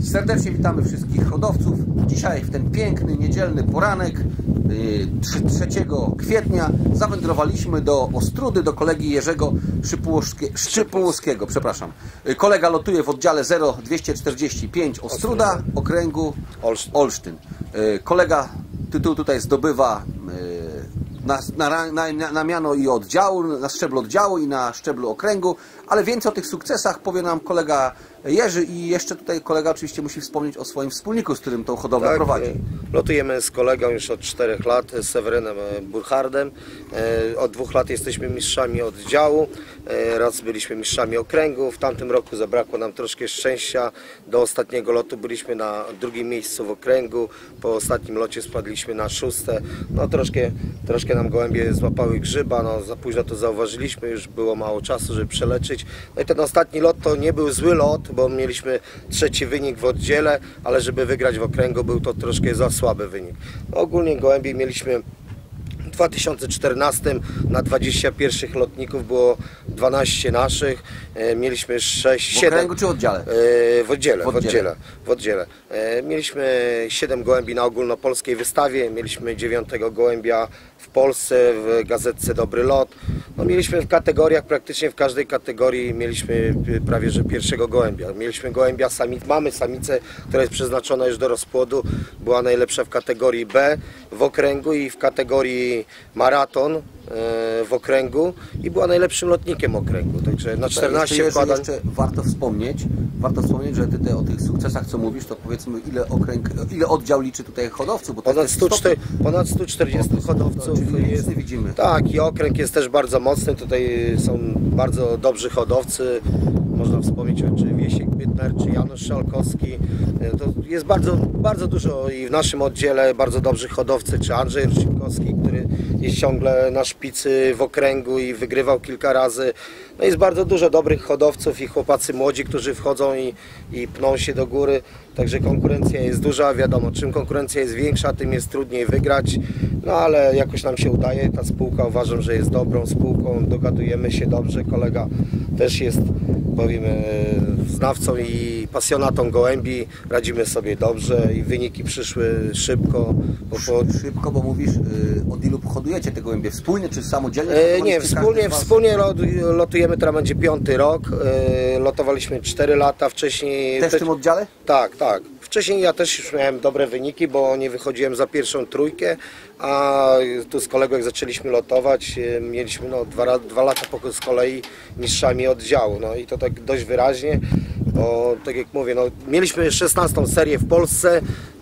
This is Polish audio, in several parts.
Serdecznie witamy wszystkich hodowców. Dzisiaj w ten piękny, niedzielny poranek 3 kwietnia zawędrowaliśmy do Ostrudy, do kolegi Jerzego Szczypułowskiego. Przepraszam. Kolega lotuje w oddziale 0245 Ostruda, okręgu Olsztyn. Kolega tytuł tutaj zdobywa na miano i oddziału, na szczeblu oddziału i na szczeblu okręgu, ale więcej o tych sukcesach powie nam kolega Jerzy i jeszcze tutaj kolega oczywiście musi wspomnieć o swoim wspólniku, z którym tą hodowlę prowadzi. Lotujemy z kolegą już od 4 lat, z Sewerynem Burchardem. Od 2 lat jesteśmy mistrzami oddziału, raz byliśmy mistrzami okręgu. W tamtym roku zabrakło nam troszkę szczęścia. Do ostatniego lotu byliśmy na 2. miejscu w okręgu, po ostatnim locie spadliśmy na 6. No troszkę nam gołębie złapały grzyba, no za późno to zauważyliśmy, już było mało czasu, żeby przeleczyć. No i ten ostatni lot to nie był zły lot, bo mieliśmy 3. wynik w oddziele, ale żeby wygrać w okręgu był to troszkę za słaby wynik. No, ogólnie gołębie mieliśmy w 2014 na 21 lotników było 12 naszych, mieliśmy 6, 7... W okręgu czy w oddziale? W oddziele. Mieliśmy 7 gołębi na ogólnopolskiej wystawie, mieliśmy 9 gołębia w Polsce w gazetce Dobry Lot. No, mieliśmy w kategoriach, praktycznie w każdej kategorii mieliśmy prawie że pierwszego gołębia. Mieliśmy gołębia mamy samicę, która jest przeznaczona już do rozpłodu, była najlepsza w kategorii B w okręgu i w kategorii maraton w okręgu i była najlepszym lotnikiem okręgu. Także na 14 wkładań. Jeszcze warto wspomnieć, że ty o tych sukcesach, co mówisz, to powiedzmy ile oddział liczy tutaj hodowców? Bo ponad 140 hodowców jest. Widzimy. Tak, i okręg jest też bardzo mocny. Tutaj są bardzo dobrzy hodowcy. Można wspomnieć czy Wiesiek Bytner, czy Janusz Szalkowski. To jest bardzo dużo i w naszym oddziale bardzo dobrzy hodowcy, czy Andrzej Ruszczykowski, który jest ciągle na szpicy w okręgu i wygrywał kilka razy. No jest bardzo dużo dobrych hodowców i chłopacy młodzi, którzy wchodzą i pną się do góry. Także konkurencja jest duża, wiadomo, czym konkurencja jest większa, tym jest trudniej wygrać. No ale jakoś nam się udaje, ta spółka uważam, że jest dobrą spółką, dogadujemy się dobrze, kolega też jest, powiemy, znawcą i pasjonatą gołębi, radzimy sobie dobrze i wyniki przyszły szybko. Szybko, bo mówisz, od ilu hodujecie te gołębie? Wspólnie czy samodzielnie? Nie, wspólnie lotujemy, teraz będzie 5. rok, lotowaliśmy 4 lata wcześniej. Też w tym oddziale? Tak. Wcześniej ja też już miałem dobre wyniki, bo nie wychodziłem za pierwszą trójkę, a tu z kolegą jak zaczęliśmy lotować, mieliśmy 2 lata z kolei mistrzami oddziału. No i to tak dość wyraźnie, bo tak jak mówię, mieliśmy 16. serię w Polsce,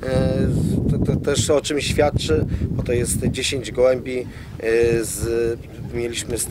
to też o czym świadczy, bo to jest 10 gołębi, mieliśmy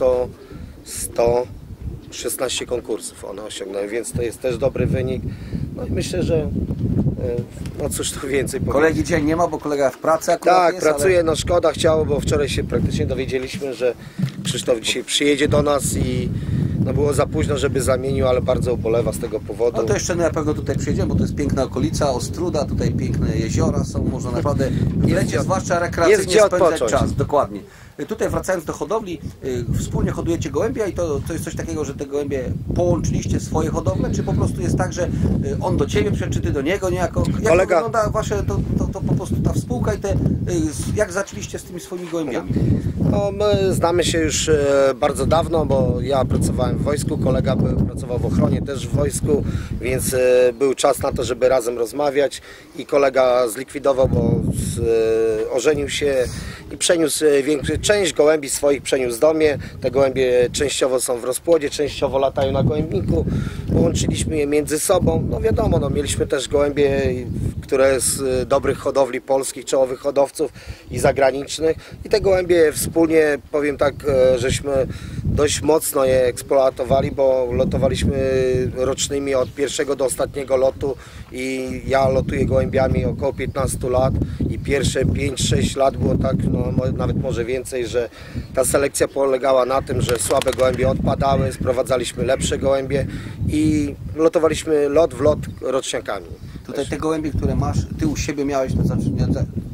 116 konkursów one osiągnęły, więc to jest też dobry wynik. No i myślę, że cóż tu więcej powiedzieć. Kolegi dzisiaj nie ma, bo kolega w pracy akurat tak, jest, pracuje, ale... no szkoda chciało, bo wczoraj się praktycznie dowiedzieliśmy, że Krzysztof dzisiaj przyjedzie do nas i było za późno, żeby zamienił, ale bardzo ubolewa z tego powodu. No to jeszcze na pewno tutaj przyjedziemy, bo to jest piękna okolica, Ostruda, tutaj piękne jeziora są, można naprawdę zwłaszcza rekreacyjnie spędzać czas. Dokładnie. Tutaj wracając do hodowli, wspólnie hodujecie gołębia i to jest coś takiego, że te gołębie połączyliście swoje hodowle, czy po prostu jest tak, że on do ciebie przyszedł, czy ty do niego niejako? Jak to wygląda wasze to po prostu ta spółka i jak zaczęliście z tymi swoimi gołębiami? No, my znamy się już bardzo dawno, bo ja pracowałem w wojsku, kolega pracował w ochronie też w wojsku, więc był czas na to, żeby razem rozmawiać i kolega zlikwidował, bo ożenił się i przeniósł część gołębi swoich przeniósł do mnie. Te gołębie częściowo są w rozpłodzie, częściowo latają na gołębniku. Połączyliśmy je między sobą. No wiadomo, mieliśmy też gołębie, które z dobrych hodowli polskich, czołowych hodowców i zagranicznych. I te gołębie wspólnie, powiem tak, żeśmy dość mocno je eksploatowali, bo lotowaliśmy rocznymi od pierwszego do ostatniego lotu i ja lotuję gołębiami około 15 lat i pierwsze 5-6 lat było tak, nawet może więcej, że ta selekcja polegała na tym, że słabe gołębie odpadały, sprowadzaliśmy lepsze gołębie i lotowaliśmy lot w lot roczniakami. Tutaj te gołębie, które masz, ty u siebie miałeś, to znaczy,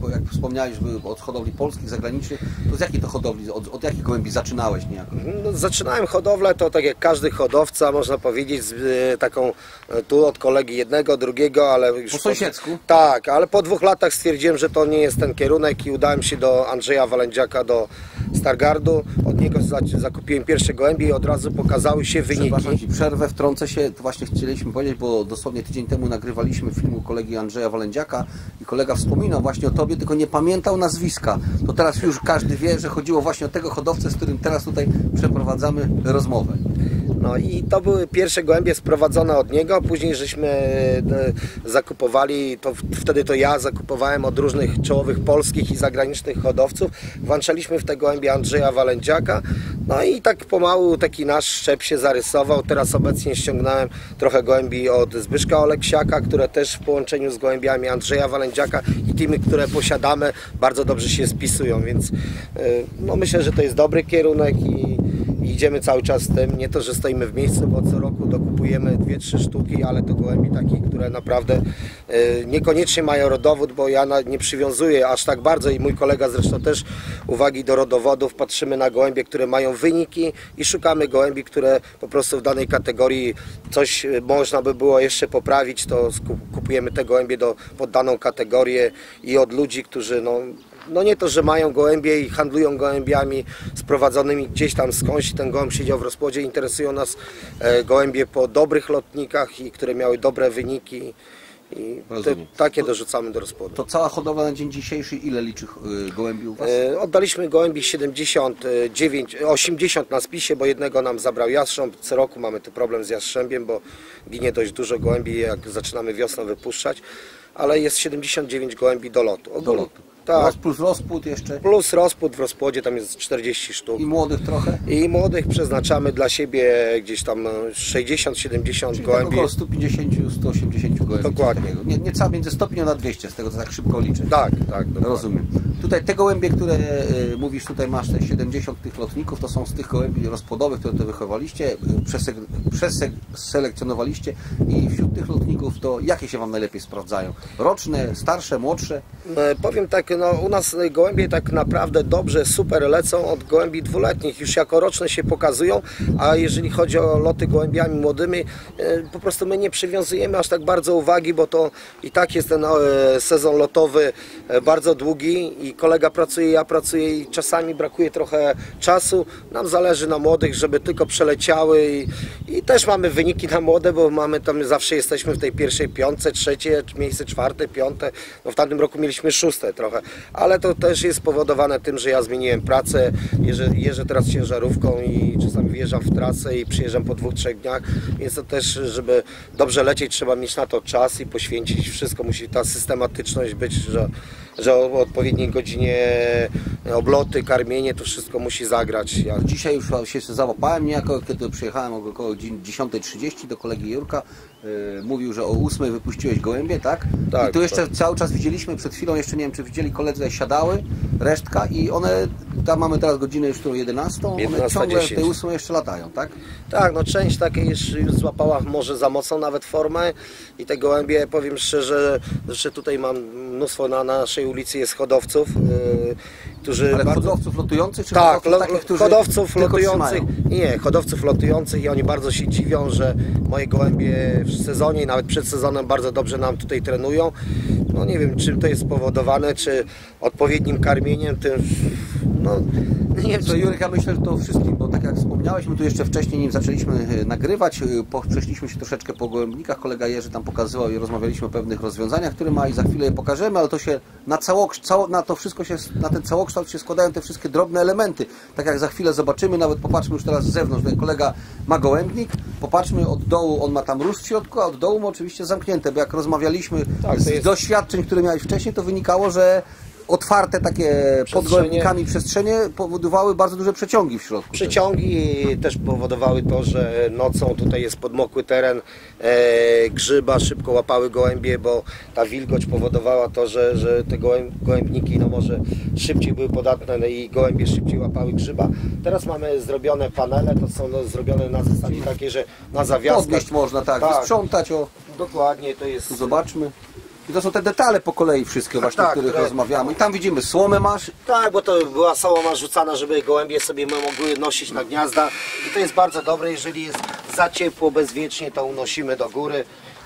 jak wspomniałeś, żeby od hodowli polskich, zagranicznych, to z jakiej to hodowli, od jakich gołębi zaczynałeś niejako? No, zaczynałem hodowlę, to tak jak każdy hodowca, można powiedzieć, z taką tu od kolegi jednego, drugiego, ale już po sąsiedzku? Tak, ale po 2 latach stwierdziłem, że to nie jest ten kierunek i udałem się do Andrzeja Walędziaka, do Stargardu. Od niego zakupiłem pierwsze gołębie i od razu pokazały się wyniki. Przepraszam ci, przerwę, wtrącę się, to właśnie chcieliśmy powiedzieć, bo dosłownie tydzień temu nagrywaliśmy film u kolegi Andrzeja Walędziaka i kolega wspominał właśnie o tobie, tylko nie pamiętał nazwiska. To teraz już każdy wie, że chodziło właśnie o tego hodowcę, z którym teraz tutaj przeprowadzamy rozmowę. No i to były pierwsze gołębie sprowadzone od niego, później żeśmy zakupowali, wtedy to ja zakupowałem od różnych czołowych polskich i zagranicznych hodowców, włączaliśmy w te gołębie Andrzeja Walędziaka, no i tak pomału taki nasz szczep się zarysował. Teraz obecnie ściągnąłem trochę gołębi od Zbyszka Oleksiaka, które też w połączeniu z gołębiami Andrzeja Walędziaka i tymi, które posiadamy, bardzo dobrze się spisują, więc no myślę, że to jest dobry kierunek i idziemy cały czas z tym, nie to, że stoimy w miejscu, bo co roku dokupujemy 2-3 sztuki, ale to gołębi takie, które naprawdę niekoniecznie mają rodowód, bo ja nie przywiązuję aż tak bardzo i mój kolega zresztą też uwagi do rodowodów, patrzymy na gołębie, które mają wyniki i szukamy gołębi, które po prostu w danej kategorii coś można by było jeszcze poprawić, to kupujemy te gołębie pod daną kategorię i od ludzi, którzy no nie to, że mają gołębie i handlują gołębiami sprowadzonymi gdzieś tam skądś, ten gołąb siedział w rozpłodzie, interesują nas gołębie po dobrych lotnikach i które miały dobre wyniki i takie dorzucamy do rozpłodu. To cała hodowla na dzień dzisiejszy ile liczy gołębi u Was? Oddaliśmy gołębi 80 na spisie, bo jednego nam zabrał jastrząb. Co roku mamy tu problem z jastrzębiem, bo ginie dość dużo gołębi, jak zaczynamy wiosną wypuszczać, ale jest 79 gołębi do lotu. Do lotu. Tak. Plus rozpłód jeszcze? Plus rozpłód w rozpłodzie, tam jest 40 sztuk. I młodych trochę? I młodych przeznaczamy dla siebie gdzieś tam 60-70 gołębi. Około 150-180 gołębi. Dokładnie. Nieca między 150 a 200, z tego co tak szybko liczę. Tak. Rozumiem. Tutaj te gołębie, które mówisz, tutaj masz te 70 tych lotników, to są z tych gołębi rozpłodowych, które to wychowaliście, przeselekcjonowaliście i wśród tych lotników to jakie się Wam najlepiej sprawdzają? Roczne, starsze, młodsze? Powiem tak, no u nas gołębie tak naprawdę dobrze, super lecą od gołębi dwuletnich, już jako roczne się pokazują, a jeżeli chodzi o loty gołębiami młodymi, po prostu my nie przywiązujemy aż tak bardzo uwagi, bo to i tak jest ten sezon lotowy bardzo długi i kolega pracuje, ja pracuję i czasami brakuje trochę czasu. Nam zależy na młodych, żeby tylko przeleciały i też mamy wyniki na młode, bo mamy tam, zawsze jesteśmy w tej pierwszej piątce, trzecie miejsce, czwarte, piąte, no w tamtym roku mieliśmy 6 trochę, ale to też jest spowodowane tym, że ja zmieniłem pracę, jeżdżę teraz ciężarówką i czasami wjeżdżam w trasę i przyjeżdżam po 2-3 dniach, więc to też, żeby dobrze lecieć, trzeba mieć na to czas i poświęcić wszystko, musi ta systematyczność być, że o odpowiedniej godzinie obloty, karmienie, to wszystko musi zagrać. Dzisiaj już się załapałem niejako, kiedy przyjechałem około 10:30 do kolegi Jurka, mówił, że o 8 wypuściłeś gołębie, tak? Tak. I tu jeszcze cały czas widzieliśmy, przed chwilą jeszcze nie wiem, czy widzieli koledzy, siadały, resztka i one, tam mamy teraz godzinę już 11, one ciągle w tej 8 jeszcze latają, tak? Tak, no część takiej już złapała może za mocną nawet formę i te gołębie, powiem szczerze, że tutaj mam mnóstwo na naszej ulicy jest hodowców, którzy... Ale hodowców lotujących? Czy tak, hodowców lotujących. Nie, hodowców lotujących i oni bardzo się dziwią, że moje gołębie w sezonie i nawet przed sezonem bardzo dobrze nam tutaj trenują. No nie wiem, czym to jest spowodowane, czy odpowiednim karmieniem, tym... No, nie wiem, co Jurek, ja myślę, że to wszystkim, bo tak jak wspomniałeś, my tu jeszcze wcześniej, nim zaczęliśmy nagrywać, przeszliśmy się troszeczkę po gołębnikach, kolega Jerzy tam pokazywał i rozmawialiśmy o pewnych rozwiązaniach, które ma i za chwilę je pokażemy, ale to się na to wszystko się, na ten całokształt się składają te wszystkie drobne elementy. Tak jak za chwilę zobaczymy, nawet popatrzmy już teraz z zewnątrz, tutaj kolega ma gołębnik, popatrzmy od dołu, on ma tam róż w środku, a od dołu ma oczywiście zamknięte, bo jak rozmawialiśmy z doświadczeń, które miałeś wcześniej, to wynikało, że otwarte takie pod gołębnikami przestrzenie powodowały bardzo duże przeciągi w środku. Przeciągi też powodowały to, że nocą tutaj jest podmokły teren, grzyba szybko łapały gołębie, bo ta wilgoć powodowała to, że te gołębniki no może szybciej były podatne i gołębie szybciej łapały grzyba. Teraz mamy zrobione panele, to są zrobione na zasadzie takiej, że na zawiaskach. Podnieść można, tak, wysprzątać. Dokładnie, to jest... Zobaczmy. I to są te detale po kolei wszystkie właśnie, o których rozmawiamy. I tam widzimy, słomę masz. Tak, bo to była słoma rzucana, żeby gołębie sobie mogły nosić na gniazda. I to jest bardzo dobre, jeżeli jest za ciepło, bezwiecznie, to unosimy do góry.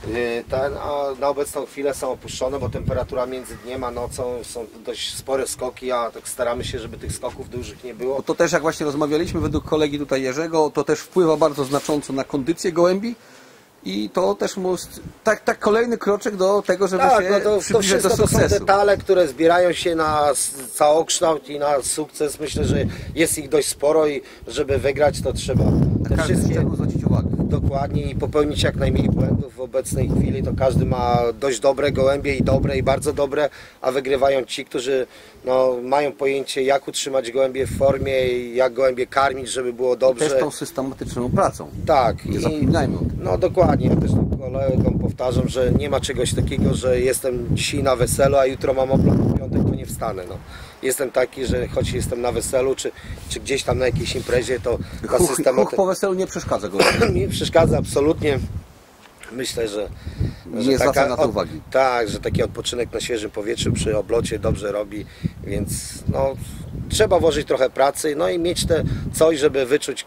A na obecną chwilę są opuszczone, bo temperatura między dniem a nocą są dość spore skoki, a tak staramy się, żeby tych skoków dużych nie było. Bo to też, jak właśnie rozmawialiśmy, według kolegi tutaj Jerzego, to też wpływa bardzo znacząco na kondycję gołębi. I to też tak kolejny kroczek do tego, żeby się przybliżyć do sukcesu. To są detale, które zbierają się na całokształt i na sukces. Myślę, że jest ich dość sporo i żeby wygrać, to trzeba te wszystkie zwrócić uwagę. Dokładnie i popełnić jak najmniej błędów. W obecnej chwili to każdy ma dość dobre gołębie i dobre i bardzo dobre, a wygrywają ci, którzy mają pojęcie, jak utrzymać gołębie w formie i jak gołębie karmić, żeby było dobrze. Też tą systematyczną pracą. Tak. Nie zapominajmy o tym. No dokładnie. Ja też kolegom powtarzam, że nie ma czegoś takiego, że jestem dzisiaj na weselu, a jutro mam oblot w piątek, to nie wstanę. Jestem taki, że choć jestem na weselu, czy gdzieś tam na jakiejś imprezie, to ta Huch po weselu nie przeszkadza go. Nie przeszkadza absolutnie. Myślę, że nie zwraca na to uwagi. Tak, że taki odpoczynek na świeżym powietrzu przy oblocie dobrze robi, więc trzeba włożyć trochę pracy, i mieć coś, żeby wyczuć,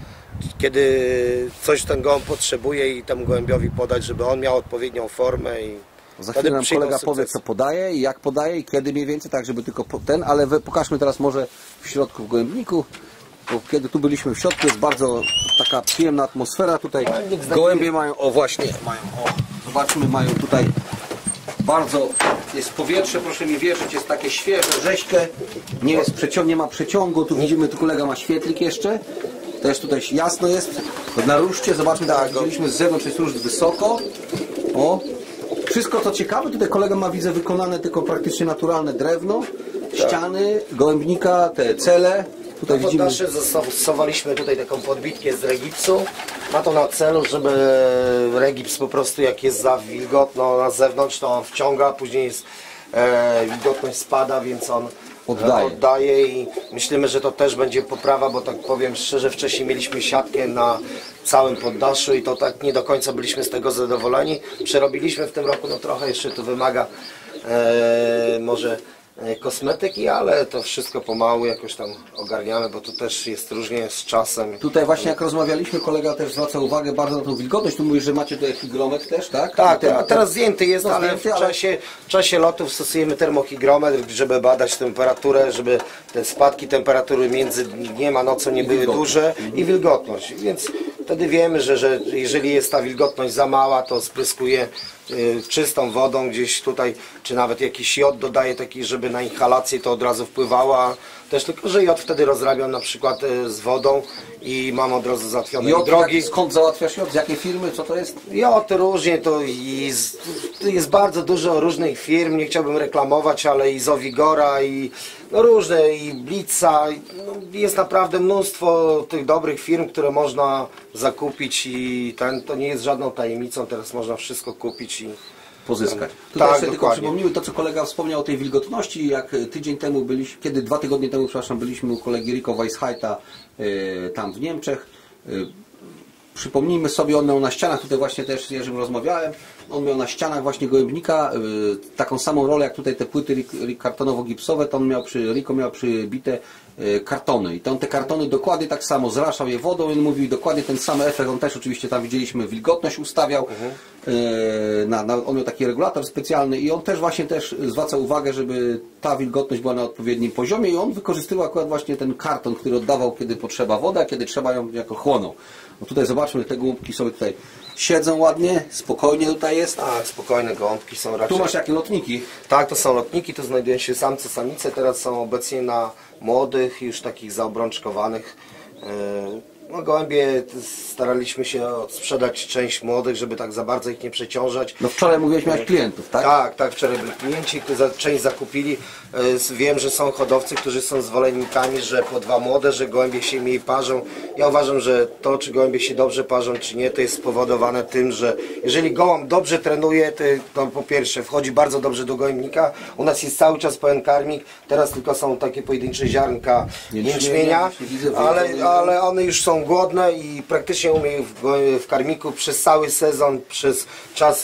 kiedy coś ten gołąb potrzebuje i temu gołębiowi podać, żeby on miał odpowiednią formę. I za chwilę nam kolega powie, co podaje i jak podaje i kiedy mniej więcej, tak żeby tylko ale pokażmy teraz może w środku w gołębniku. Bo kiedy tu byliśmy w środku, jest bardzo taka przyjemna atmosfera. Tutaj gołębie mają, zobaczmy, mają tutaj bardzo, jest powietrze, proszę mi wierzyć, jest takie świeże, rześkie, nie ma przeciągu, tu widzimy, tu kolega ma świetlik jeszcze, też tutaj jasno jest, na ruszcie, zobaczmy, tak, widzieliśmy z zewnątrz, jest różdż wysoko, wszystko co ciekawe, tutaj kolega ma, widzę, wykonane tylko praktycznie naturalne drewno, ściany, gołębnika, te cele. Tutaj widzimy, zastosowaliśmy tutaj taką podbitkę z regipsu. Ma to na celu, żeby regips po prostu, jak jest za wilgotno na zewnątrz, to on wciąga, później wilgotność spada, więc on oddaje i myślimy, że to też będzie poprawa, bo tak powiem szczerze, wcześniej mieliśmy siatkę na całym poddaszu i to tak nie do końca byliśmy z tego zadowoleni. Przerobiliśmy w tym roku, trochę jeszcze tu wymaga może kosmetyki, ale to wszystko pomału jakoś tam ogarniamy, bo tu też jest różnie z czasem. Tutaj właśnie jak rozmawialiśmy, kolega też zwraca uwagę bardzo na tą wilgotność. Tu mówisz, że macie tutaj hygrometr też, tak? Tak, a teraz zdjęty jest, ale w czasie lotów stosujemy termohygrometr, żeby badać temperaturę, żeby te spadki temperatury między dniem a nocą nie były duże i wilgotność. Więc wtedy wiemy, że jeżeli jest ta wilgotność za mała, to spryskuje czystą wodą gdzieś tutaj, czy nawet jakiś jod dodaje taki, żeby na inhalację to od razu wpływała. Też tylko, że jod wtedy rozrabiam na przykład z wodą i mam od razu załatwione drogi. Skąd załatwiasz jod? Z jakiej firmy? Co to jest? Jod różnie, to jest bardzo dużo różnych firm, nie chciałbym reklamować, ale i Zowigora, i różne, i Blitza. Jest naprawdę mnóstwo tych dobrych firm, które można zakupić i to nie jest żadną tajemnicą, teraz można wszystko kupić i pozyskać. Tutaj tak, sobie tylko przypomnijmy to, co kolega wspomniał o tej wilgotności, jak tydzień temu byliśmy, 2 tygodnie temu, przepraszam, byliśmy u kolegi Rico Weisheita tam w Niemczech. Przypomnijmy sobie, on miał na ścianach, tutaj właśnie też z Jerzym rozmawiałem, on miał na ścianach właśnie gołębnika taką samą rolę jak tutaj te płyty kartonowo-gipsowe, to on Rico miał przybite kartony i on te kartony dokładnie tak samo zraszał je wodą, on mówił dokładnie ten sam efekt, on też oczywiście tam widzieliśmy wilgotność ustawiał, on miał taki regulator specjalny i on też właśnie zwraca uwagę, żeby ta wilgotność była na odpowiednim poziomie i on wykorzystywał akurat właśnie ten karton, który oddawał kiedy potrzeba woda, kiedy trzeba ją jako chłonął. No tutaj zobaczmy, te gołąbki sobie tutaj siedzą ładnie, spokojnie tutaj jest. Tak, spokojne gołąbki są raczej. Tu masz jakie lotniki? Tak, to są lotniki, tu znajdują się samce, samice, teraz są obecnie na młodych, już takich zaobrączkowanych. Gołębie staraliśmy się sprzedać część młodych, żeby tak za bardzo ich nie przeciążać. No wczoraj mówiłeś, miałeś klientów, tak? Tak, wczoraj byli klienci, którzy część zakupili. Wiem, że są hodowcy, którzy są zwolennikami, że po 2 młode, że gołębie się mniej parzą. Ja uważam, że to, czy gołębie się dobrze parzą, czy nie, to jest spowodowane tym, że jeżeli gołąb dobrze trenuje, to po pierwsze wchodzi bardzo dobrze do gołębnika. U nas jest cały czas pełen karmik, teraz tylko są takie pojedyncze ziarnka jęczmienia, ale one już są są głodne i praktycznie u mnie w karmiku przez cały sezon, przez czas,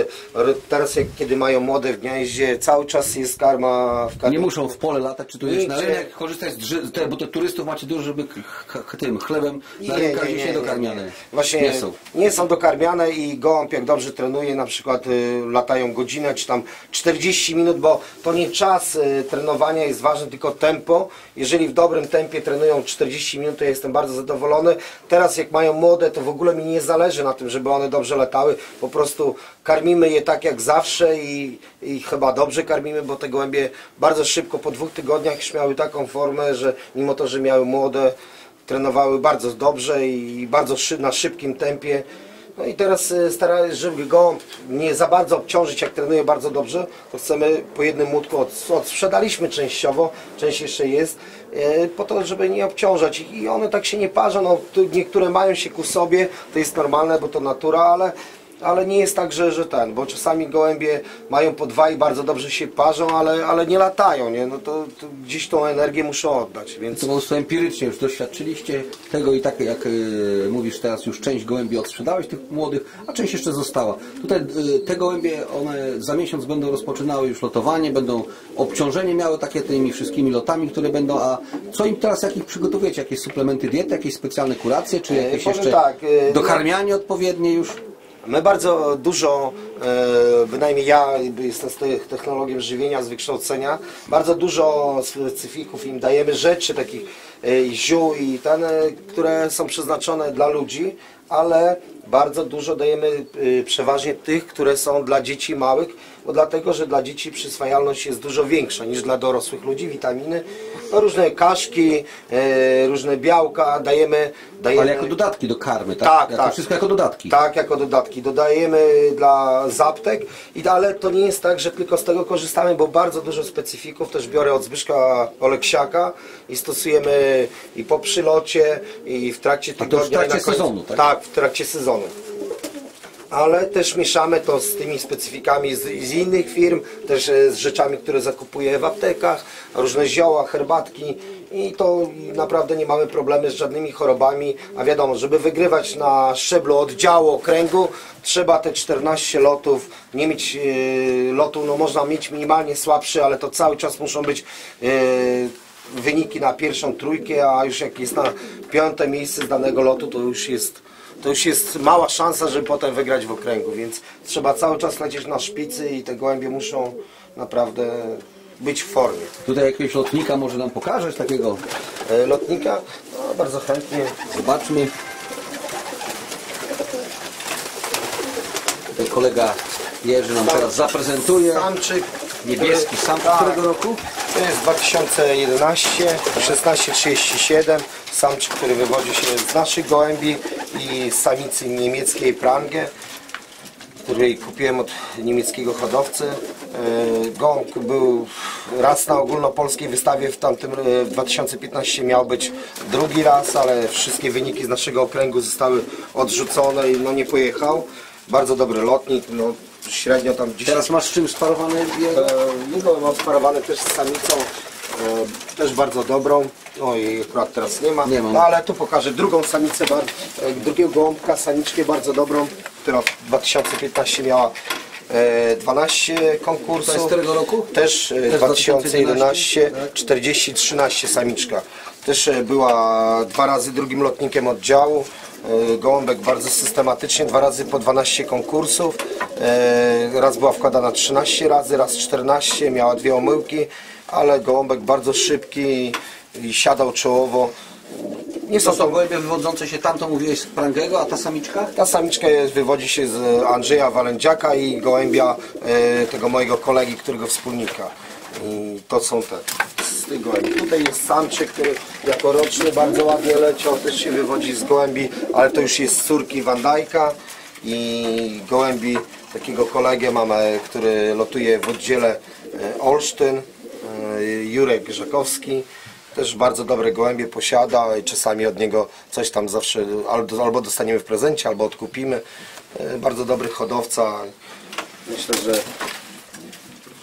teraz kiedy mają młode w gnieździe, cały czas jest karma w karmiku. Nie muszą w pole latać, czy tu jest na rynek, korzystać bo te turystów macie dużo, żeby tym chlebem na rynkach gdzieś nie dokarmiane. Właśnie nie są dokarmiane i gołąb jak dobrze trenuje, na przykład latają godzinę czy tam 40 minut, bo to nie czas trenowania jest ważne, tylko tempo. Jeżeli w dobrym tempie trenują 40 minut, to ja jestem bardzo zadowolony. Teraz jak mają młode, to w ogóle mi nie zależy na tym, żeby one dobrze latały. Po prostu karmimy je tak jak zawsze i chyba dobrze karmimy, bo te gołębie bardzo szybko, po 2 tygodniach już miały taką formę, że mimo to, że miały młode, trenowały bardzo dobrze i bardzo na szybkim tempie. No i teraz staramy się, żeby gołąb nie za bardzo obciążyć, jak trenuje bardzo dobrze, to chcemy po jednym młotku, odsprzedaliśmy częściowo, część jeszcze jest, po to, żeby nie obciążać ich i one tak się nie parzą, no, niektóre mają się ku sobie, to jest normalne, bo to natura, ale nie jest tak, że bo czasami gołębie mają po 2 i bardzo dobrze się parzą, ale nie latają, nie? No to gdzieś tą energię muszą oddać. Więc... To po prostu empirycznie już doświadczyliście tego i tak jak mówisz teraz, już część gołębi odsprzedałeś tych młodych, a część jeszcze została. Tutaj te gołębie, one za miesiąc będą rozpoczynały już lotowanie, będą obciążenie miały takie tymi wszystkimi lotami, które będą, a co im teraz, jakich przygotowujecie? Jakieś suplementy diety, jakieś specjalne kuracje, czy jakieś jeszcze dokarmianie odpowiednie już? My bardzo dużo, bynajmniej ja jestem technologiem żywienia z wykształcenia, bardzo dużo specyfików im dajemy, rzeczy takich ziół i które są przeznaczone dla ludzi, ale bardzo dużo dajemy przeważnie tych, które są dla dzieci małych, bo dlatego, że dla dzieci przyswajalność jest dużo większa niż dla dorosłych ludzi, witaminy, no, różne kaszki, różne białka dajemy. Ale jako dodatki do karmy, tak? Tak. Wszystko jako dodatki. Tak, jako dodatki. Dodajemy z aptek, ale to nie jest tak, że tylko z tego korzystamy, bo bardzo dużo specyfików też biorę od Zbyszka Oleksiaka i stosujemy i po przylocie, i w trakcie tygodnia. A to w trakcie sezonu, tak? Tak, w trakcie sezonu. Ale też mieszamy to z tymi specyfikami z innych firm, też z rzeczami, które zakupuję w aptekach, różne zioła, herbatki i to naprawdę nie mamy problemy z żadnymi chorobami, a wiadomo, żeby wygrywać na szczeblu oddziału, okręgu, trzeba te 14 lotów, nie mieć lotu, no można mieć minimalnie słabszy, ale to cały czas muszą być wyniki na pierwszą trójkę, a już jak jest na 5. miejsce z danego lotu, to już jest mała szansa, żeby potem wygrać w okręgu, więc trzeba cały czas lecieć na szpicy i te gołębie muszą naprawdę być w formie. Tutaj jakiegoś lotnika może nam pokażesz takiego? Lotnika? No, bardzo chętnie. Zobaczmy. Tutaj kolega Jerzy nam teraz zaprezentuje. Samczyk. Niebieski samczyk, którego roku? To jest 2011, 1637. Samczyk, który wywodzi się z naszych gołębi i z samicy niemieckiej Prange, której kupiłem od niemieckiego hodowcy. Gołąb był raz na ogólnopolskiej wystawie, w 2015 miał być drugi raz, ale wszystkie wyniki z naszego okręgu zostały odrzucone i no nie pojechał. Bardzo dobry lotnik, no średnio tam 10... Teraz masz z czym sparowany? Mam sparowany też z samicą, też bardzo dobrą. Oj, akurat teraz nie ma. No, ale tu pokażę drugą samicę, drugiego gołąbka, samiczkę bardzo dobrą, która w 2015 miała 12 konkursów. To jest którego roku? Też 2011, 40-13 samiczka. Też była 2 razy drugim lotnikiem oddziału. Gołąbek bardzo systematycznie, 2 razy po 12 konkursów. Raz była wkładana 13 razy, raz 14, miała 2 omyłki, ale gołąbek bardzo szybki i siadał czołowo. Nie są to gołębie wywodzące się, tamto mówiłeś z Prangego, a ta samiczka? Ta samiczka wywodzi się z Andrzeja Walędziaka i gołębia tego mojego kolegi, którego wspólnika. I to są te z tych gołębi. Tutaj jest samczyk, który jako roczny bardzo ładnie leciał, też się wywodzi z gołębi, ale to już jest z córki Wandajka i gołębi takiego kolegę mamy, który lotuje w oddziale Olsztyn, Jurek Grzakowski. Też bardzo dobre gołębie posiada i czasami od niego coś tam zawsze albo dostaniemy w prezencie, albo odkupimy. Bardzo dobry hodowca. Myślę,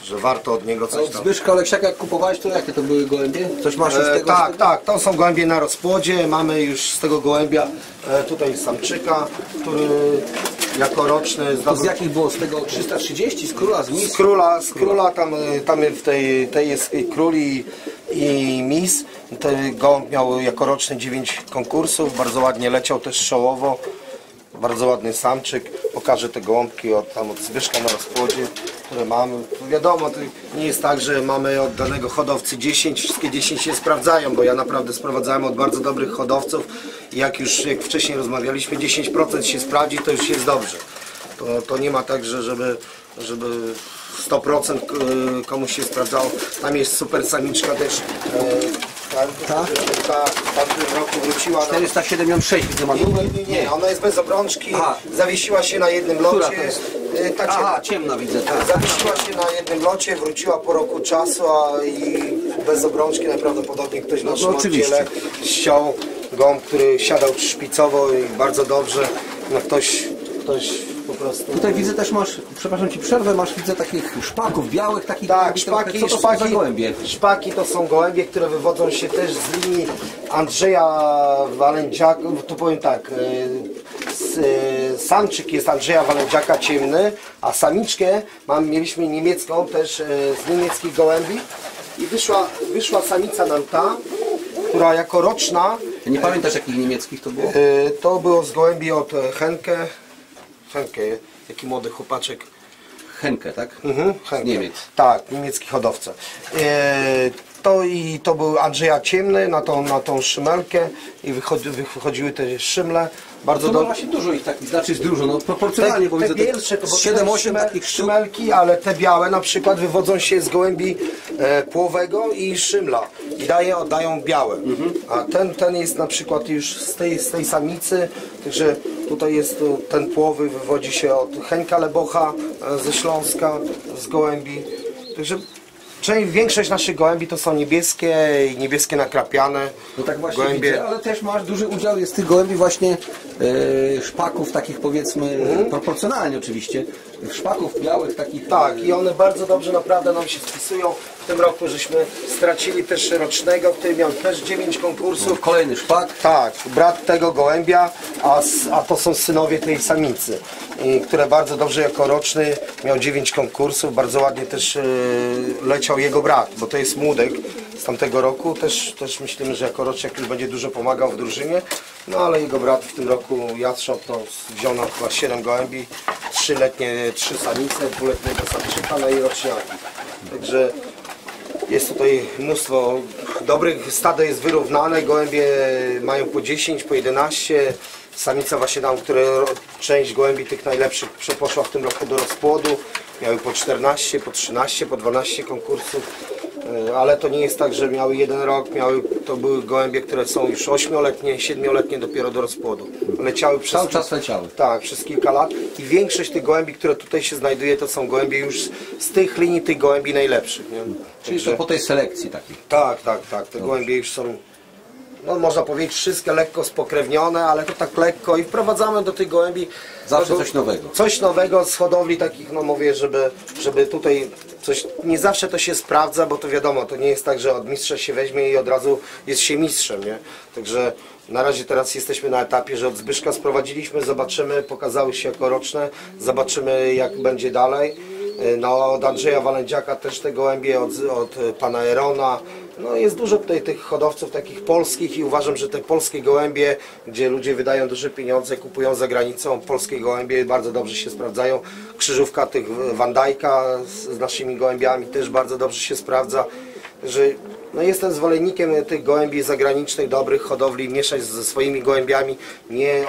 że warto od niego coś Od Zbyszka Oleksiaka jak kupowałeś, to jakie to były gołębie? Coś masz już z tego? Tak, to są gołębie na rozpłodzie. Mamy już z tego gołębia tutaj samczyka, który jako roczny... To z jakich było? Z tego 330? Z króla? Z mis? Z króla tam w tej jest król i mis. Ten gołąb miał jako roczny 9 konkursów, bardzo ładnie leciał też szołowo. Bardzo ładny samczyk. Pokażę te gołąbki od Zbyszka na rozpłodzie, które mamy. Wiadomo, to nie jest tak, że mamy od danego hodowcy 10, wszystkie 10 się sprawdzają, bo ja naprawdę sprowadzałem od bardzo dobrych hodowców i jak wcześniej rozmawialiśmy, 10% się sprawdzi, to już jest dobrze. To nie ma tak, żeby 100% komuś się sprawdzało. Tam jest super samiczka też. Ta w tym roku wróciła. 476 widzę, ma Nie, ona jest bez obrączki. Zawiesiła się na jednym locie. Ciemna widzę. Zawiesiła się na jednym locie, wróciła po roku czasu, i bez obrączki najprawdopodobniej ktoś na szmarciele ściął gołąb, który siadał szpicowo i bardzo dobrze. No ktoś po prostu... Tutaj widzę też masz, przepraszam Ci przerwę, widzę takich szpaków białych, takich... Tak, szpaki, co to są za gołębie? Szpaki to są gołębie, które wywodzą się też z linii Andrzeja Walędziaka, tu powiem tak, samczyk jest Andrzeja Walędziaka ciemny, a samiczkę mieliśmy niemiecką też z niemieckich gołębi i wyszła samica nam ta, która jako roczna... Nie pamiętasz jakich niemieckich to było? To było z gołębi od Henke, taki młody chłopaczek. Henke, tak? Henke. Niemiec. Tak, niemiecki hodowca. To był Andrzeja ciemny na tą szymelkę i wychodziły te szymle. Bardzo to właśnie dużo ich takich, znaczy jest dużo, no proporcjonalnie, bo widzę pierwsze, 7-8 takich szymelki, ale te białe na przykład wywodzą się z gołębi płowego i szymla i oddają białe. A ten jest na przykład już z tej samicy, także tutaj jest ten płowy, wywodzi się od Henka Lebocha ze Śląska, z gołębi. Także większość naszych gołębi to są niebieskie nakrapiane. No tak właśnie gołębie. Widzę, ale też masz duży udział jest tych gołębi właśnie szpaków takich powiedzmy, proporcjonalnie oczywiście, szpaków białych takich. Tak, i one bardzo dobrze naprawdę nam się wpisują. W tym roku żeśmy stracili też rocznego, który miał też 9 konkursów. No, kolejny szpak. Tak, brat tego gołębia, a to są synowie tej samicy, które bardzo dobrze jako roczny miał 9 konkursów. Bardzo ładnie też leciał jego brat, bo to jest młodek z tamtego roku. Też myślimy, że jako roczek już będzie dużo pomagał w drużynie. No ale jego brat w tym roku Jastrząb to wziął na chyba 7 gołębi, 3 samice, 2-letniego samczyka, no i roczniaki. Także jest tutaj mnóstwo dobrych, stado jest wyrównane, gołębie mają po 10, po 11. Samica właśnie tam, które część gołębi tych najlepszych poszła w tym roku do rozpłodu. Miały po 14, po 13, po 12 konkursów. Ale to nie jest tak, że miały jeden rok, to były gołębie, które są już 8-letnie, 7-letnie dopiero do rozpłodu. Leciały przez... Cały czas leciały. Tak, przez kilka lat i większość tych gołębi, które tutaj się znajduje, to są gołębie już z tych linii tych gołębi najlepszych. Nie? Czyli to po tej selekcji takiej. Tak. Te gołębie już są, no można powiedzieć, wszystkie lekko spokrewnione, ale to tak lekko i wprowadzamy do tych gołębi zawsze coś nowego. Coś nowego z hodowli takich, no mówię, żeby tutaj coś, nie zawsze to się sprawdza, bo to wiadomo, to nie jest tak, że od mistrza się weźmie i od razu jest się mistrzem, nie? Także na razie teraz jesteśmy na etapie, że od Zbyszka sprowadziliśmy, zobaczymy, pokazały się jako roczne, zobaczymy jak będzie dalej. No, od Andrzeja Walędziaka też te gołębie, od pana Erona. No, jest dużo tutaj tych hodowców takich polskich i uważam, że te polskie gołębie, gdzie ludzie wydają duże pieniądze, kupują za granicą, polskie gołębie bardzo dobrze się sprawdzają. Krzyżówka tych Van Dijk'a z naszymi gołębiami też bardzo dobrze się sprawdza. Że no, jestem zwolennikiem tych gołębi zagranicznych, dobrych hodowli, mieszać ze swoimi gołębiami, nie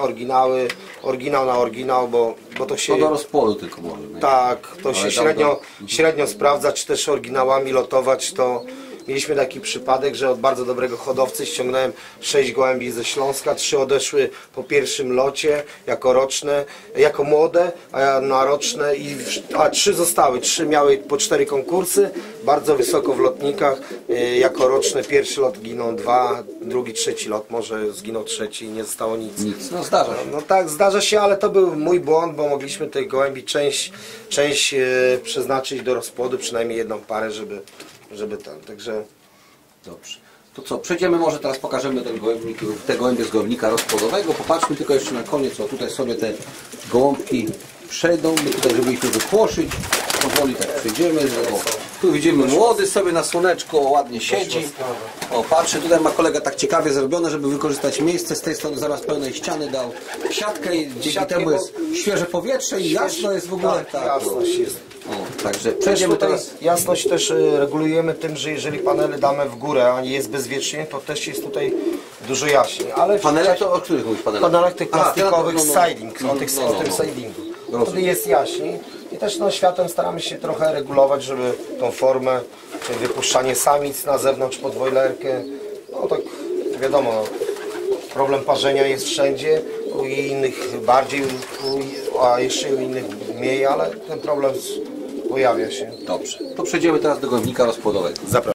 oryginał na oryginał, bo to się... No do rozpłodu tylko może. Tak, to się średnio sprawdza, czy też oryginałami lotować, to mieliśmy taki przypadek, że od bardzo dobrego hodowcy ściągnąłem 6 gołębi ze Śląska, 3 odeszły po pierwszym locie jako roczne, jako młode, a roczne a 3 zostały, 3 miały po 4 konkursy, bardzo wysoko w lotnikach, jako roczne pierwszy lot ginął 2, drugi, trzeci lot, może zginął trzeci i nie zostało nic. No zdarza się. No tak, zdarza się, ale to był mój błąd, bo mogliśmy tej gołębi część przeznaczyć do rozpłodu, przynajmniej jedną parę, żeby tam, także... Dobrze. To co, przejdziemy może teraz, pokażemy te gołębie z gołębnika rozpłodowego. Popatrzmy tylko jeszcze na koniec, o tutaj sobie te gołąbki przejdą, my tutaj żeby ich tu wypłoszyć. Powoli tak przejdziemy. O, tu widzimy młody sobie na słoneczku, ładnie siedzi. O, patrzę, tutaj ma kolega tak ciekawie zrobione, żeby wykorzystać miejsce. Z tej strony zamiast pełnej ściany dał siatkę i dzięki temu jest świeże powietrze i jasno jest w ogóle. Tak, jasność jest. O, także przejdziemy teraz. Jasność też regulujemy tym, że jeżeli panele damy w górę, a nie jest bezwiecznie, to też jest tutaj dużo jaśniej. Ale Panele to o których mówisz panelach? Panelach tych plastikowych siding, o tym sidingu. Wtedy jest jaśniej. I też światłem staramy się trochę regulować, żeby tą formę, czyli wypuszczanie samic na zewnątrz pod wojlerkę, no tak wiadomo, problem parzenia jest wszędzie, u innych bardziej, a jeszcze u innych mniej, ale ten problem pojawia się. Dobrze, to przejdziemy teraz do gołębnika rozpłodowego. Zapraszam.